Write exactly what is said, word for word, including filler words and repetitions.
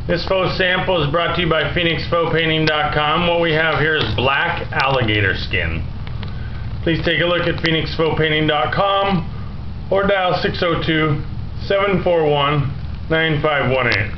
This faux sample is brought to you by Phoenix Faux Painting dot com. What we have here is black alligator skin. Please take a look at Phoenix Faux Painting dot com or dial six oh two, seven four one, nine five one eight.